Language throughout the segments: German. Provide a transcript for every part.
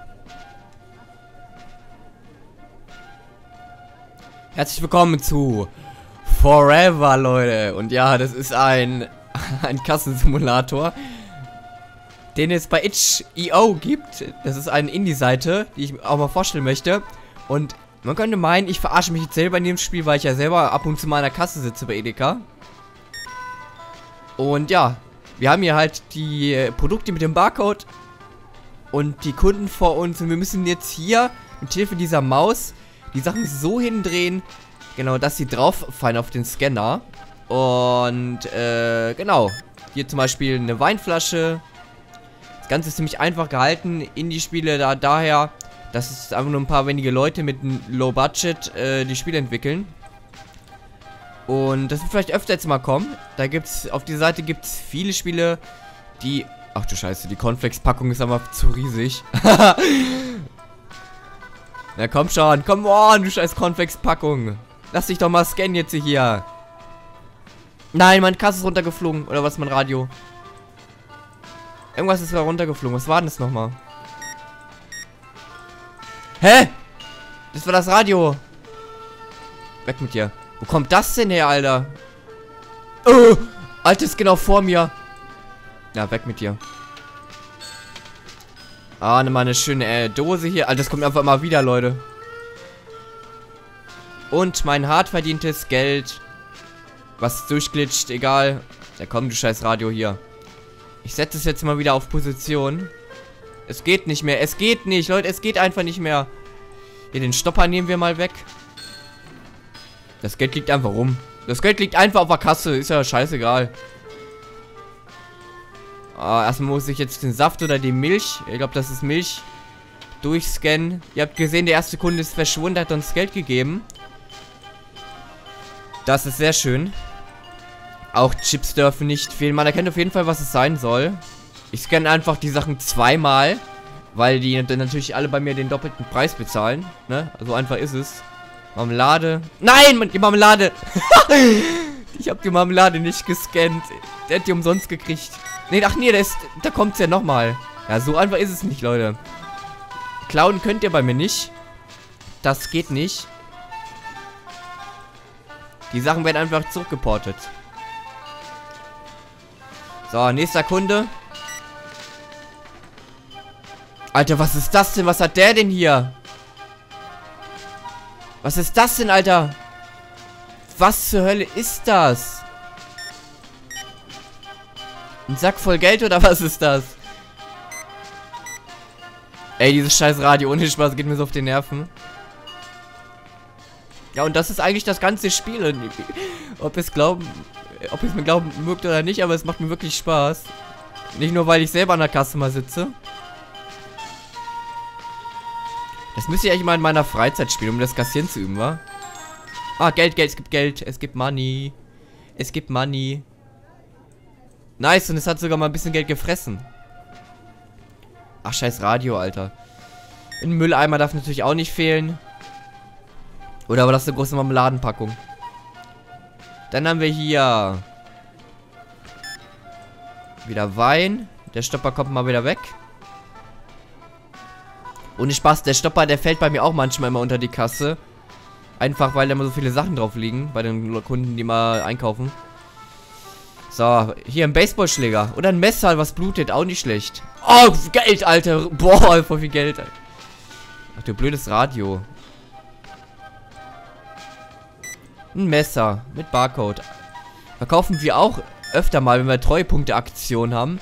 Herzlich willkommen zu Forever, Leute. Und ja, das ist ein Kassensimulator, den es bei itch.io gibt. Das ist eine Indie-Seite, die ich auch mal vorstellen möchte. Und man könnte meinen, ich verarsche mich jetzt selber in dem Spiel, weil ich ja selber ab und zu mal an der Kasse sitze bei Edeka. Und ja, wir haben hier halt die Produkte mit dem Barcode und die Kunden vor uns. Und wir müssen jetzt hier mit Hilfe dieser Maus die Sachen so hindrehen, genau, dass sie drauf fallen auf den Scanner. Und genau, hier zum Beispiel eine Weinflasche. Das Ganze ist ziemlich einfach gehalten. Indie-Spiele daher, dass es einfach nur ein paar wenige Leute mit einem Low Budget die Spiele entwickeln. Und das wird vielleicht öfter jetzt mal kommen. Da gibt's, auf dieser Seite gibt es viele Spiele, die... Ach du Scheiße, die Cornflakes-Packung ist aber zu riesig. Na komm schon, komm on, du scheiß Cornflakes-Packung. Lass dich doch mal scannen jetzt hier. Nein, meine Kasse ist runtergeflogen. Oder was, mein Radio? Irgendwas ist da runtergeflogen. Was war denn das nochmal? Hä? Das war das Radio. Weg mit dir. Wo kommt das denn her, Alter? Oh, Alter, ist genau vor mir. Ja, weg mit dir. Ah, nimm mal eine schöne Dose hier. Alter, das kommt einfach mal wieder, Leute. Und mein hart verdientes Geld. Was durchglitscht, egal. Ja, komm, du scheiß Radio hier. Ich setze es jetzt mal wieder auf Position. Es geht nicht mehr. Es geht nicht, Leute. Es geht einfach nicht mehr. Hier, den Stopper nehmen wir mal weg. Das Geld liegt einfach rum. Das Geld liegt einfach auf der Kasse. Ist ja scheißegal. Erstmal muss ich jetzt den Saft oder die Milch, ich glaube, das ist Milch, durchscannen. Ihr habt gesehen, der erste Kunde ist verschwunden, hat uns Geld gegeben. Das ist sehr schön. Auch Chips dürfen nicht fehlen. Man erkennt auf jeden Fall, was es sein soll. Ich scanne einfach die Sachen zweimal, weil die dann natürlich alle bei mir den doppelten Preis bezahlen. Ne? Also einfach ist es. Marmelade. Nein, die Marmelade. Ich habe die Marmelade nicht gescannt. Der hat die umsonst gekriegt. Nee, ach nee, da kommt's ja nochmal. Ja, so einfach ist es nicht, Leute. Klauen könnt ihr bei mir nicht. Das geht nicht. Die Sachen werden einfach zurückgeportet. So, nächster Kunde. Alter, was ist das denn? Was hat der denn hier? Was ist das denn, Alter? Was zur Hölle ist das? Ein Sack voll Geld oder was ist das? Ey, dieses scheiß Radio, ohne Spaß, geht mir so auf die Nerven. Ja, und das ist eigentlich das ganze Spiel. Und ob es mir glauben mögt oder nicht, aber es macht mir wirklich Spaß. Nicht nur, weil ich selber an der Kasse mal sitze. Das müsste ich eigentlich mal in meiner Freizeit spielen, um das Kassieren zu üben, wa? Ah, Geld, es gibt Geld. Es gibt Money. Es gibt Money. Nice, und es hat sogar mal ein bisschen Geld gefressen. Ach, scheiß Radio, Alter. Ein Mülleimer darf natürlich auch nicht fehlen. Oder aber das ist eine große Marmeladenpackung. Dann haben wir hier wieder Wein. Der Stopper kommt mal wieder weg. Ohne Spaß, der Stopper, der fällt bei mir auch manchmal immer unter die Kasse. Einfach, weil da immer so viele Sachen drauf liegen. Bei den Kunden, die mal einkaufen. So, hier ein Baseballschläger. Oder ein Messer, was blutet. Auch nicht schlecht. Oh, Geld, Alter. Boah, voll viel Geld, Alter. Ach, du blödes Radio. Ein Messer mit Barcode. Verkaufen wir auch öfter mal, wenn wir Treuepunkte-Aktion haben.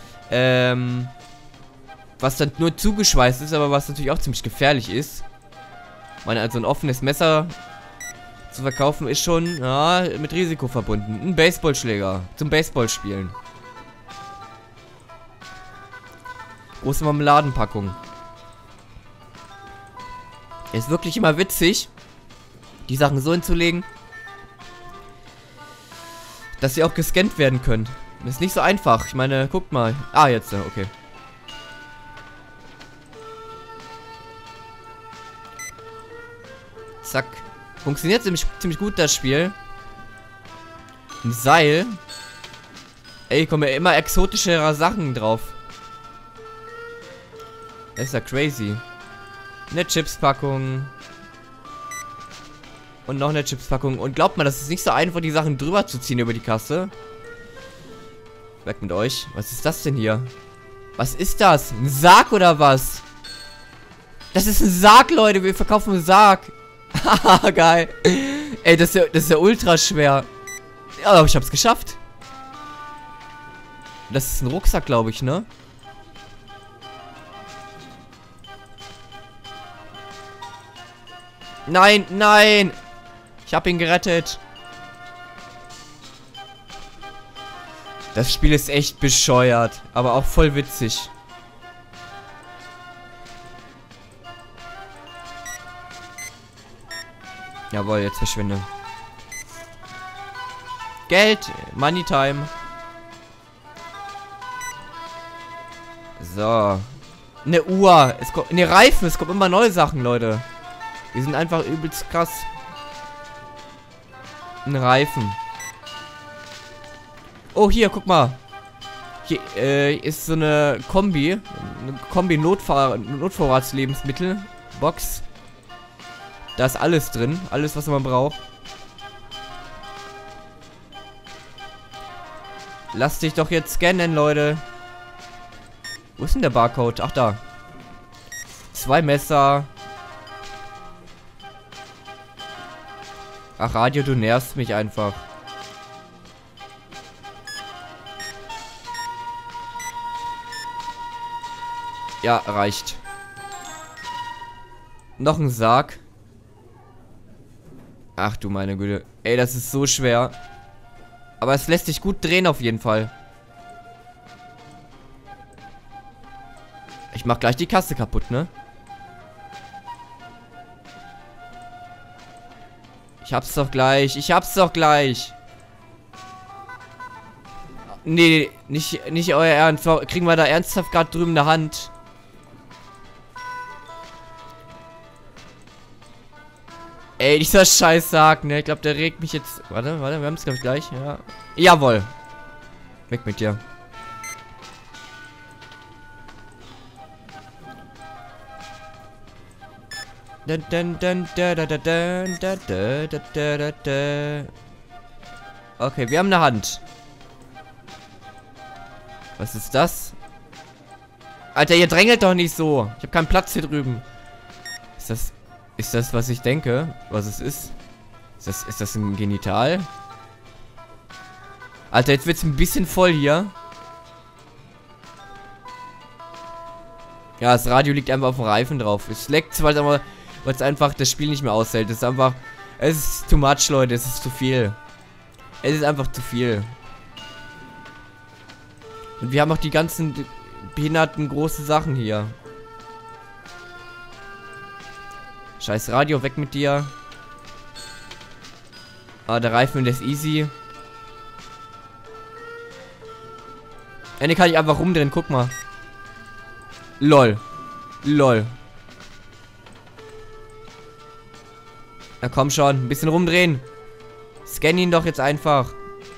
Was dann nur zugeschweißt ist, aber was natürlich auch ziemlich gefährlich ist. Ich meine, also ein offenes Messer zu verkaufen ist schon, ja, mit Risiko verbunden. Ein Baseballschläger zum Baseballspielen. Große Marmeladenpackung. Ist wirklich immer witzig, die Sachen so hinzulegen, dass sie auch gescannt werden können. Das ist nicht so einfach. Ich meine, guckt mal. Ah, jetzt, okay. Zack. Funktioniert ziemlich gut, das Spiel. Ein Seil. Ey, kommen ja immer exotischere Sachen drauf. Das ist ja crazy. Eine Chipspackung. Und noch eine Chipspackung. Und glaubt mal, das ist nicht so einfach, die Sachen drüber zu ziehen über die Kasse. Weg mit euch. Was ist das denn hier? Was ist das? Ein Sarg oder was? Das ist ein Sarg, Leute. Wir verkaufen einen Sarg. Haha, geil. Ey, das ist ja ultra schwer. Ja, aber ich hab's geschafft. Das ist ein Rucksack, glaube ich, ne? Nein, nein. Ich hab ihn gerettet. Das Spiel ist echt bescheuert, aber auch voll witzig. Jawohl, jetzt verschwinde. Geld, Money Time. So. Eine Uhr. Es kommt, eine Reifen, es kommen immer neue Sachen, Leute. Die sind einfach übelst krass. Ein Reifen. Oh, hier, guck mal. Hier ist so eine Kombi. Eine Kombi-Notvorratslebensmittel-Box. Da ist alles drin. Alles, was man braucht. Lass dich doch jetzt scannen, Leute. Wo ist denn der Barcode? Ach, da. 2 Messer. Ach, Radio, du nervst mich einfach. Ja, reicht. Noch ein Sarg. Ach du meine Güte. Ey, das ist so schwer. Aber es lässt sich gut drehen auf jeden Fall. Ich mach gleich die Kasse kaputt, ne? Ich hab's doch gleich. Ich hab's doch gleich. Nee, nicht euer Ernst. Kriegen wir da ernsthaft gerade drüben eine Hand? Ey, dieser scheiß Sarg, ne? Ich glaube, der regt mich jetzt... Warte, wir haben es, glaube ich, gleich. Ja. Jawohl. Weg mit dir. Okay, wir haben eine Hand. Was ist das? Alter, ihr drängelt doch nicht so. Ich habe keinen Platz hier drüben. Ist das, was ich denke? Was es ist? Ist das ein Genital? Alter, jetzt wird's ein bisschen voll hier. Ja, das Radio liegt einfach auf dem Reifen drauf. Es leckt, weil es einfach das Spiel nicht mehr aushält. Es ist einfach... Es ist too much, Leute. Es ist zu viel. Es ist einfach zu viel. Und wir haben auch die ganzen behinderten großen Sachen hier. Scheiß Radio, weg mit dir. Ah, der Reifen, der ist easy. Ja, den kann ich einfach rumdrehen, guck mal. Lol. Lol. Na komm schon, ein bisschen rumdrehen. Scan ihn doch jetzt einfach.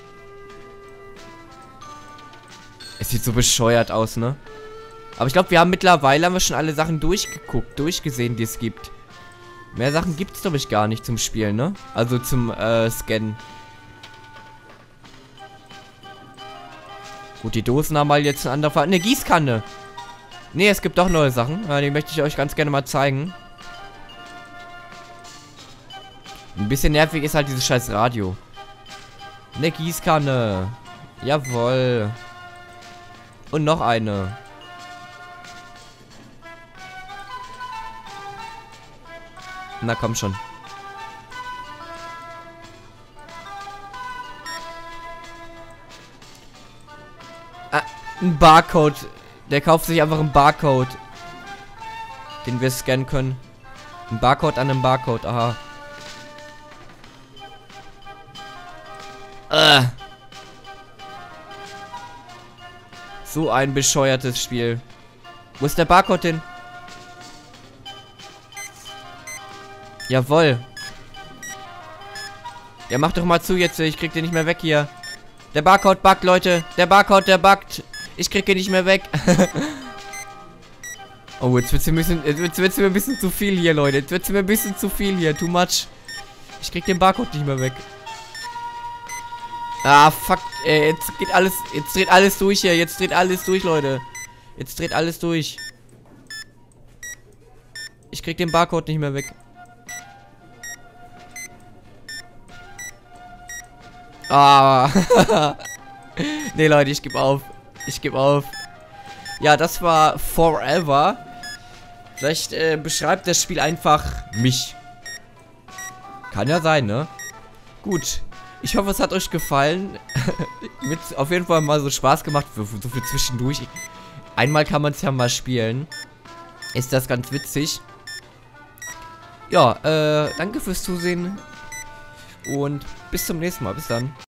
Es sieht so bescheuert aus, ne? Aber ich glaube, wir haben mittlerweile schon alle Sachen durchgeguckt, durchgesehen, die es gibt. Mehr Sachen gibt es, glaube ich, gar nicht zum Spielen, ne? Also zum Scannen. Gut, die Dosen haben halt jetzt eine andere Farbe. Eine Gießkanne. Ne, es gibt doch neue Sachen. Die möchte ich euch ganz gerne mal zeigen. Ein bisschen nervig ist halt dieses scheiß Radio. Eine Gießkanne. Jawohl. Und noch eine. Na komm schon. Ah, ein Barcode. Der kauft sich einfach einen Barcode. Den wir scannen können. Ein Barcode an einem Barcode, aha. So ein bescheuertes Spiel. Wo ist der Barcode hin? Jawohl. Ja, mach doch mal zu jetzt. Ich krieg den nicht mehr weg hier. Der Barcode buggt, Leute. Der Barcode, der buggt. Ich krieg den nicht mehr weg. Oh, jetzt wird's mir ein bisschen zu viel hier, Leute. Jetzt wird's mir ein bisschen zu viel hier. Too much. Ich krieg den Barcode nicht mehr weg. Ah, fuck. Jetzt geht alles. Jetzt dreht alles durch hier. Jetzt dreht alles durch, Leute. Jetzt dreht alles durch. Ich krieg den Barcode nicht mehr weg. Ah. Nee, Leute, ich gebe auf. Ich gebe auf. Ja, das war Forever. Vielleicht beschreibt das Spiel einfach mich. Kann ja sein, ne? Gut. Ich hoffe, es hat euch gefallen. Mit auf jeden Fall mal so Spaß gemacht. So viel zwischendurch. Einmal kann man es ja mal spielen. Ist das ganz witzig. Ja, danke fürs Zusehen. Und bis zum nächsten Mal. Bis dann.